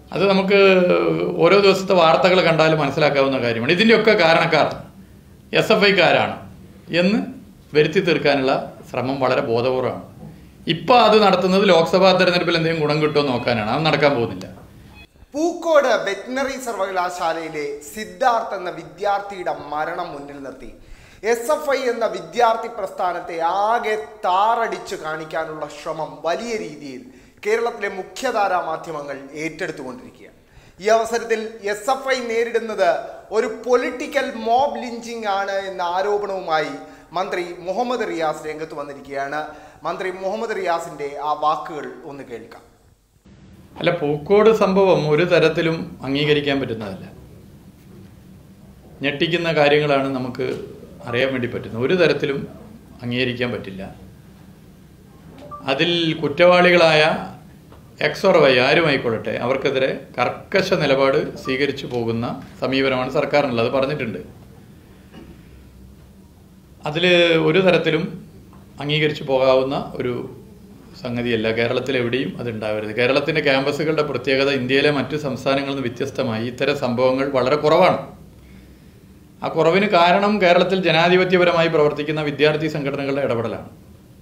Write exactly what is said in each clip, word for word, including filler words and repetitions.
അത് നമുക്ക് ഓരോ ദിവസത്തെ വാർത്തകൾ കണ്ടാലും മനസ്സിലാക്കാവുന്ന കാര്യമാണ്. ഇതിൻ്റെയൊക്കെ കാരണക്കാർ എസ് എഫ് ഐക്കാരാണ് എന്ന് വരുത്തി തീർക്കാനുള്ള ശ്രമം വളരെ ബോധപൂർവമാണ്. ഇപ്പം അത് നടത്തുന്നത് ലോക്സഭാ തെരഞ്ഞെടുപ്പിൽ എന്തെങ്കിലും ഗുണം കിട്ടുമോ നോക്കാനാണ്. അത് നടക്കാൻ പോകുന്നില്ല. പൂക്കോട് വെറ്റിനറി സർവകലാശാലയിലെ സിദ്ധാർത്ഥ് എന്ന വിദ്യാർത്ഥിയുടെ മരണം മുന്നിൽ നിർത്തി എസ് എഫ് ഐ എന്ന വിദ്യാർത്ഥി പ്രസ്ഥാനത്തെ ആകെ താറടിച്ചു കാണിക്കാനുള്ള ശ്രമം വലിയ രീതിയിൽ കേരളത്തിലെ മുഖ്യധാരാ മാധ്യമങ്ങൾ ഏറ്റെടുത്തുകൊണ്ടിരിക്കുകയാണ്. ഈ അവസരത്തിൽ എസ് എഫ് ഐ നേരിടുന്നത് ഒരു പൊളിറ്റിക്കൽ മോബ് ലിഞ്ചിങ് ആണ് എന്ന ആരോപണവുമായി മന്ത്രി മുഹമ്മദ് റിയാസ് രംഗത്ത് വന്നിരിക്കുകയാണ്. മന്ത്രി മുഹമ്മദ് റിയാസിന്റെ ആ വാക്കുകൾ ഒന്ന് കേൾക്കാം. അല്ല, പൂക്കോട് സംഭവം ഒരു തരത്തിലും അംഗീകരിക്കാൻ പറ്റുന്നതല്ല. ഞെട്ടിക്കുന്ന കാര്യങ്ങളാണ് നമുക്ക് അറിയാൻ വേണ്ടി പറ്റുന്നത്. ഒരു തരത്തിലും അംഗീകരിക്കാൻ പറ്റില്ല. അതിൽ കുറ്റവാളികളായ എക്സ് ഓർ വൈ ആരുമായിക്കൊള്ളട്ടെ അവർക്കെതിരെ കർക്കശ നിലപാട് സ്വീകരിച്ചു പോകുന്ന സമീപനമാണ് സർക്കാരിനുള്ളത്. അത് പറഞ്ഞിട്ടുണ്ട്. അതിൽ ഒരു തരത്തിലും അംഗീകരിച്ചു പോകാവുന്ന ഒരു സംഗതിയല്ല. കേരളത്തിലെവിടെയും അതുണ്ടാവരുത്. കേരളത്തിൻ്റെ ക്യാമ്പസുകളുടെ പ്രത്യേകത ഇന്ത്യയിലെ മറ്റു സംസ്ഥാനങ്ങളിൽ നിന്ന് വ്യത്യസ്തമായി ഇത്തരം സംഭവങ്ങൾ വളരെ കുറവാണ്. ആ കുറവിന് കാരണം കേരളത്തിൽ ജനാധിപത്യപരമായി പ്രവർത്തിക്കുന്ന വിദ്യാർത്ഥി സംഘടനകളുടെ ഇടപെടലാണ്.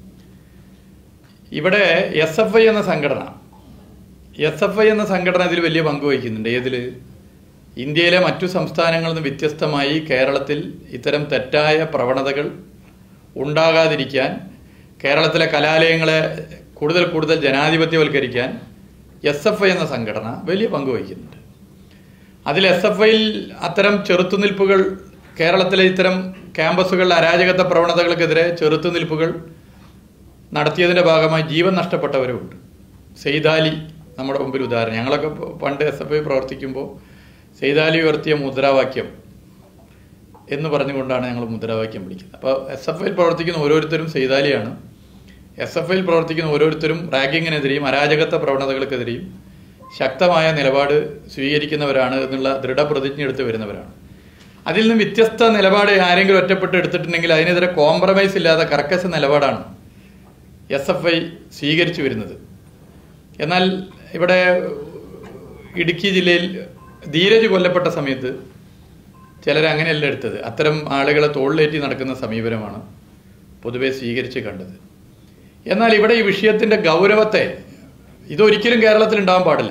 ഇവിടെ എസ് എഫ് ഐ എന്ന സംഘടന എസ് എഫ് ഐ എന്ന സംഘടന ഇതിൽ വലിയ പങ്ക് വഹിക്കുന്നുണ്ട്. ഏതിൽ? ഇന്ത്യയിലെ മറ്റു സംസ്ഥാനങ്ങളിൽ നിന്ന് വ്യത്യസ്തമായി കേരളത്തിൽ ഇത്തരം തെറ്റായ പ്രവണതകൾ ഉണ്ടാകാതിരിക്കാൻ, കേരളത്തിലെ കലാലയങ്ങളെ കൂടുതൽ കൂടുതൽ ജനാധിപത്യവൽക്കരിക്കാൻ എസ് എഫ് ഐ എന്ന സംഘടന വലിയ പങ്ക് വഹിക്കുന്നുണ്ട്. അതിൽ എസ് എഫ് ഐയിൽ അത്തരം ചെറുത്തുനിൽപ്പുകൾ, കേരളത്തിലെ ഇത്തരം ക്യാമ്പസുകളിലെ അരാജകത്വ പ്രവണതകൾക്കെതിരെ ചെറുത്തുനിൽപ്പുകൾ നടത്തിയതിൻ്റെ ഭാഗമായി ജീവൻ നഷ്ടപ്പെട്ടവരുമുണ്ട്. സെയ്താലി നമ്മുടെ മുമ്പിൽ ഉദാഹരണം. ഞങ്ങളൊക്കെ പണ്ട് എസ് എഫ് ഐ പ്രവർത്തിക്കുമ്പോൾ സെയ്താലി ഉയർത്തിയ മുദ്രാവാക്യം എന്ന് പറഞ്ഞുകൊണ്ടാണ് ഞങ്ങൾ മുദ്രാവാക്യം വിളിക്കുന്നത്. അപ്പോൾ എസ് എഫ് ഐയിൽ പ്രവർത്തിക്കുന്ന ഓരോരുത്തരും സെയ്താലിയാണ്. എസ് എഫ് ഐയിൽ പ്രവർത്തിക്കുന്ന ഓരോരുത്തരും റാഗിങ്ങിനെതിരെയും അരാജകത്വ പ്രവണതകൾക്കെതിരെയും ശക്തമായ നിലപാട് സ്വീകരിക്കുന്നവരാണ് എന്നുള്ള ദൃഢപ്രതിജ്ഞ എടുത്ത് വരുന്നവരാണ്. അതിൽ നിന്ന് വ്യത്യസ്ത നിലപാട് ആരെങ്കിലും ഒറ്റപ്പെട്ട് എടുത്തിട്ടുണ്ടെങ്കിൽ അതിനെതിരെ കോംപ്രമൈസ് ഇല്ലാതെ കർക്കശ നിലപാടാണ് എസ് എഫ് ഐ സ്വീകരിച്ചു വരുന്നത്. എന്നാൽ ഇവിടെ ഇടുക്കി ജില്ലയിൽ ധീരജ് കൊല്ലപ്പെട്ട സമയത്ത് ചിലരങ്ങനെയല്ല എടുത്തത്. അത്തരം ആളുകളെ തോളിലേറ്റി നടക്കുന്ന സമീപനമാണ് പൊതുവെ സ്വീകരിച്ച് കണ്ടത്. എന്നാൽ ഇവിടെ ഈ വിഷയത്തിൻ്റെ ഗൗരവത്തെ, ഇതൊരിക്കലും കേരളത്തിൽ ഉണ്ടാകാൻ പാടില്ല,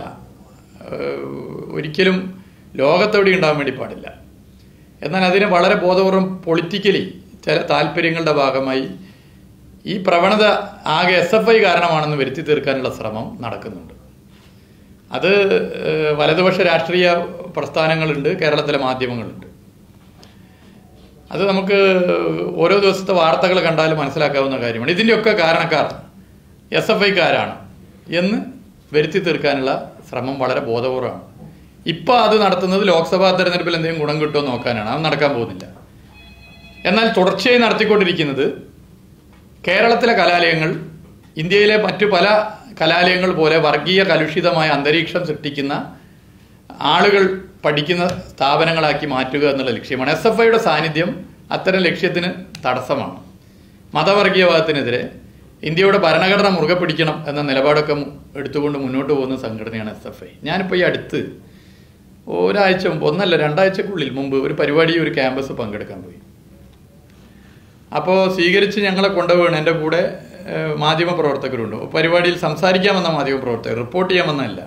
ഒരിക്കലും ലോകത്തെവിടെ ഉണ്ടാകാൻ വേണ്ടി പാടില്ല. എന്നാൽ അതിനെ വളരെ ബോധപൂർവം പൊളിറ്റിക്കലി ചില താല്പര്യങ്ങളുടെ ഭാഗമായി ഈ പ്രവണത ആകെ എസ് എഫ് ഐ കാരണമാണെന്ന് വരുത്തി തീർക്കാനുള്ള ശ്രമം നടക്കുന്നുണ്ട്. അത് വലതുപക്ഷ രാഷ്ട്രീയ പ്രസ്ഥാനങ്ങളുണ്ട്, കേരളത്തിലെ മാധ്യമങ്ങളുണ്ട്. അത് നമുക്ക് ഓരോ ദിവസത്തെ വാർത്തകൾ കണ്ടാലും മനസ്സിലാക്കാവുന്ന കാര്യമാണ്. ഇതിൻ്റെയൊക്കെ കാരണക്കാർ എസ് എഫ് ഐക്കാരാണ് എന്ന് വരുത്തി തീർക്കാനുള്ള ശ്രമം വളരെ ബോധപൂർവമാണ്. ഇപ്പം അത് നടത്തുന്നത് ലോക്സഭാ തെരഞ്ഞെടുപ്പിൽ എന്തെങ്കിലും ഗുണം കിട്ടുമോ നോക്കാനാണ്. അത് നടക്കാൻ പോകുന്നില്ല. എന്നാൽ തുടർച്ചയായി നടത്തിക്കൊണ്ടിരിക്കുന്നത് കേരളത്തിലെ കലാലയങ്ങൾ ഇന്ത്യയിലെ മറ്റു പല കലാലയങ്ങൾ പോലെ വർഗീയ കലുഷിതമായ അന്തരീക്ഷം സൃഷ്ടിക്കുന്ന ആളുകൾ പഠിക്കുന്ന സ്ഥാപനങ്ങളാക്കി മാറ്റുക എന്നുള്ള ലക്ഷ്യമാണ്. എസ് എഫ് ഐയുടെ സാന്നിധ്യം അത്തരം ലക്ഷ്യത്തിന് തടസ്സമാണ്. മതവർഗീയവാദത്തിനെതിരെ ഇന്ത്യയുടെ ഭരണഘടന മുറുകെ പിടിക്കണം എന്ന നിലപാടൊക്കെ എടുത്തുകൊണ്ട് മുന്നോട്ട് പോകുന്ന സംഘടനയാണ് എസ് എഫ് ഐ. ഞാനിപ്പോൾ ഈ അടുത്ത് ഒരാഴ്ച മുമ്പ്, ഒന്നല്ല രണ്ടാഴ്ചക്കുള്ളിൽ മുമ്പ് ഒരു പരിപാടി, ഒരു ക്യാമ്പസ് പങ്കെടുക്കാൻ പോയി. അപ്പോൾ സ്വീകരിച്ച് ഞങ്ങളെ കൊണ്ടുപോകണം. എൻ്റെ കൂടെ മാധ്യമപ്രവർത്തകരുണ്ട്. പരിപാടിയിൽ സംസാരിക്കാൻ വന്ന മാധ്യമപ്രവർത്തകർ, റിപ്പോർട്ട് ചെയ്യാൻ വന്നതല്ല.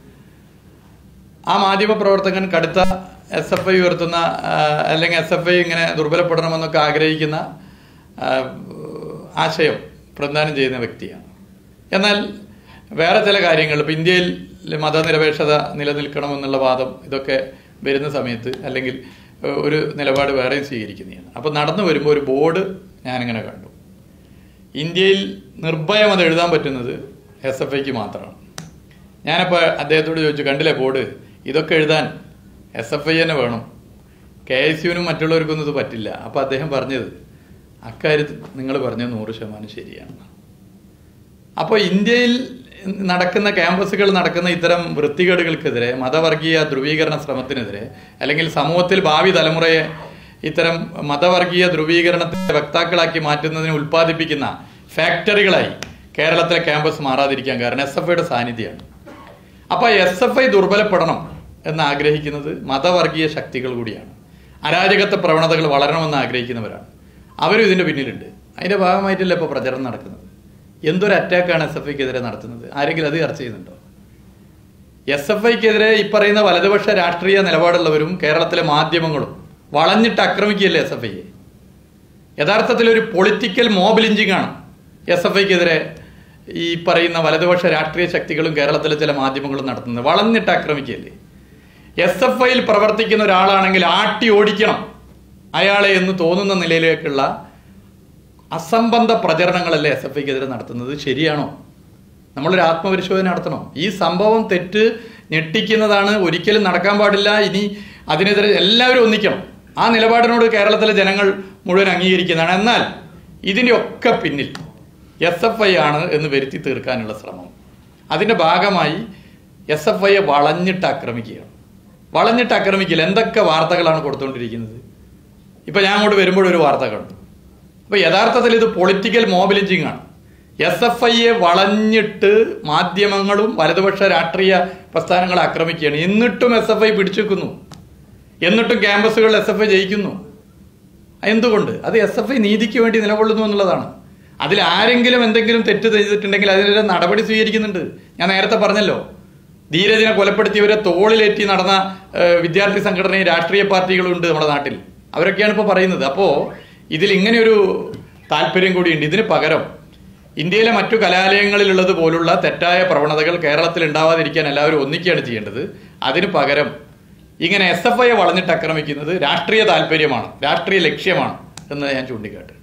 ആ മാധ്യമപ്രവർത്തകൻ കടുത്ത എസ് എഫ് ഐ ഉയർത്തുന്ന, അല്ലെങ്കിൽ എസ് എഫ് ഐ ഇങ്ങനെ ദുർബലപ്പെടണമെന്നൊക്കെ ആഗ്രഹിക്കുന്ന ആശയം പ്രദാനം ചെയ്യുന്ന വ്യക്തിയാണ്. എന്നാൽ വേറെ ചില കാര്യങ്ങൾ, ഇപ്പോൾ ഇന്ത്യയിൽ മതനിരപേക്ഷത നിലനിൽക്കണമെന്നുള്ള വാദം ഇതൊക്കെ വരുന്ന സമയത്ത് അല്ലെങ്കിൽ ഒരു നിലപാട് വേറെയും സ്വീകരിക്കുന്നതാണ്. അപ്പോൾ നടന്നു വരുമ്പോൾ ഒരു ബോർഡ് ഞാനിങ്ങനെ കണ്ടു. ഇന്ത്യയിൽ നിർഭയം അത് എഴുതാൻ പറ്റുന്നത് എസ് എഫ് ഐക്ക് മാത്രമാണ്. ഞാനപ്പോൾ അദ്ദേഹത്തോട് ചോദിച്ചു, കണ്ടില്ലേ ബോർഡ്, ഇതൊക്കെ എഴുതാൻ എസ് എഫ് ഐ തന്നെ വേണം, കെ എസ് യുവിനും മറ്റുള്ളവർക്കൊന്നും ഇത് പറ്റില്ല. അപ്പോൾ അദ്ദേഹം പറഞ്ഞത്, അക്കാര്യത്തിൽ നിങ്ങൾ പറഞ്ഞത് നൂറ് ശതമാനം ശരിയാണ്. അപ്പോൾ ഇന്ത്യയിൽ നടക്കുന്ന ക്യാമ്പസുകൾ നടക്കുന്ന ഇത്തരം വൃത്തികേടുകൾക്കെതിരെ, മതവർഗീയ ധ്രുവീകരണ ശ്രമത്തിനെതിരെ, അല്ലെങ്കിൽ സമൂഹത്തിൽ ഭാവി തലമുറയെ ഇത്തരം മതവർഗീയ ധ്രുവീകരണത്തിന്റെ വക്താക്കളാക്കി മാറ്റുന്നതിന് ഉൽപ്പാദിപ്പിക്കുന്ന ഫാക്ടറികളായി കേരളത്തിലെ ക്യാമ്പസ് മാറാതിരിക്കാൻ കാരണം എസ് എഫ് ഐയുടെ സാന്നിധ്യമാണ്. അപ്പോൾ എസ് എഫ് ഐ ദുർബലപ്പെടണം എന്ന് ആഗ്രഹിക്കുന്നത് മതവർഗീയ ശക്തികൾ കൂടിയാണ്. അരാജകത്വ പ്രവണതകൾ വളരണമെന്ന് ആഗ്രഹിക്കുന്നവരാണ്. അവരും ഇതിൻ്റെ പിന്നിലുണ്ട്. അതിൻ്റെ ഭാഗമായിട്ടല്ല ഇപ്പോൾ പ്രചരണം നടക്കുന്നത്. എന്തൊരു അറ്റാക്കാണ് എസ് എഫ് ഐക്കെതിരെ നടത്തുന്നത്? ആരെങ്കിലും അത് ചർച്ച ചെയ്യുന്നുണ്ടോ? എസ് എഫ് ഐക്കെതിരെ ഈ പറയുന്ന വലതുപക്ഷ രാഷ്ട്രീയ നിലപാടുള്ളവരും കേരളത്തിലെ മാധ്യമങ്ങളും വളഞ്ഞിട്ട് ആക്രമിക്കുകയല്ലേ എസ് എഫ് ഐയെ. യഥാർത്ഥത്തിൽ ഒരു പൊളിറ്റിക്കൽ മോബ് ലിഞ്ചിങ് ആണ് എസ് എഫ് ഐക്കെതിരെ ഈ പറയുന്ന വലതുപക്ഷ രാഷ്ട്രീയ ശക്തികളും കേരളത്തിലെ ചില മാധ്യമങ്ങളും നടത്തുന്നത്. വളഞ്ഞിട്ട് ആക്രമിക്കുകയല്ലേ. എസ് എഫ് ഐയിൽ പ്രവർത്തിക്കുന്ന ഒരാളാണെങ്കിൽ ആട്ടി ഓടിക്കണം അയാളെ എന്ന് തോന്നുന്ന നിലയിലേക്കുള്ള അസംബന്ധ പ്രചരണങ്ങളല്ലേ എസ് എഫ് ഐക്കെതിരെ നടത്തുന്നത്? ശരിയാണോ? നമ്മളൊരു ആത്മപരിശോധന നടത്തണം. ഈ സംഭവം തെറ്റ്, ഞെട്ടിക്കുന്നതാണ്, ഒരിക്കലും നടക്കാൻ പാടില്ല. ഇനി അതിനെതിരെ എല്ലാവരും ഒന്നിക്കണം. ആ നിലപാടിനോട് കേരളത്തിലെ ജനങ്ങൾ മുഴുവൻ അംഗീകരിക്കുന്നതാണ്. എന്നാൽ ഇതിൻ്റെ ഒക്കെ പിന്നിൽ എസ് എഫ് ഐ ആണ് എന്ന് വരുത്തി തീർക്കാനുള്ള ശ്രമം. അതിൻ്റെ ഭാഗമായി എസ് എഫ് ഐയെ വളഞ്ഞിട്ട് ആക്രമിക്കുകയാണ്. വളഞ്ഞിട്ട് ആക്രമിക്കില്ല. എന്തൊക്കെ വാർത്തകളാണ് കൊടുത്തുകൊണ്ടിരിക്കുന്നത്? ഇപ്പം ഞാൻ അങ്ങോട്ട് വരുമ്പോഴൊരു വാർത്ത കണ്ടു. അപ്പോൾ യഥാർത്ഥത്തിൽ ഇത് പൊളിറ്റിക്കൽ മോബിലിഞ്ചിങ് ആണ്. എസ് എഫ് ഐയെ വളഞ്ഞിട്ട് മാധ്യമങ്ങളും വലതുപക്ഷ രാഷ്ട്രീയ പ്രസ്ഥാനങ്ങളെ ആക്രമിക്കുകയാണ്. എന്നിട്ടും എസ് എഫ് ഐ പിടിച്ചെക്കുന്നു. എന്നിട്ടും ക്യാമ്പസുകളിൽ എസ് എഫ് ഐ ജയിക്കുന്നു. എന്തുകൊണ്ട്? അത് എസ് എഫ് ഐ നീതിക്ക് വേണ്ടി നിലകൊള്ളുന്നു എന്നുള്ളതാണ്. അതിൽ ആരെങ്കിലും എന്തെങ്കിലും തെറ്റ് ചെയ്തിട്ടുണ്ടെങ്കിൽ അതിനെതിരെ നടപടി സ്വീകരിക്കുന്നുണ്ട്. ഞാൻ നേരത്തെ പറഞ്ഞല്ലോ, ധീരജിനെ കൊലപ്പെടുത്തിയവരെ തോളിലേറ്റി നടന്ന വിദ്യാർത്ഥി സംഘടനയും രാഷ്ട്രീയ പാർട്ടികളും ഉണ്ട് നമ്മുടെ നാട്ടിൽ. അവരൊക്കെയാണ് ഇപ്പോൾ പറയുന്നത്. അപ്പോൾ ഇതിൽ ഇങ്ങനെയൊരു താല്പര്യം കൂടിയുണ്ട്. ഇതിന് പകരം ഇന്ത്യയിലെ മറ്റു കലാലയങ്ങളിലുള്ളത് പോലുള്ള തെറ്റായ പ്രവണതകൾ കേരളത്തിൽ ഉണ്ടാവാതിരിക്കാൻ എല്ലാവരും ഒന്നിക്കുകയാണ് ചെയ്യേണ്ടത്. അതിന് പകരം ഇങ്ങനെ എസ് എഫ് ഐയെ വളഞ്ഞിട്ട് ആക്രമിക്കുന്നത് രാഷ്ട്രീയ താല്പര്യമാണ്, രാഷ്ട്രീയ ലക്ഷ്യമാണ് എന്ന് ഞാൻ ചൂണ്ടിക്കാട്ടെ.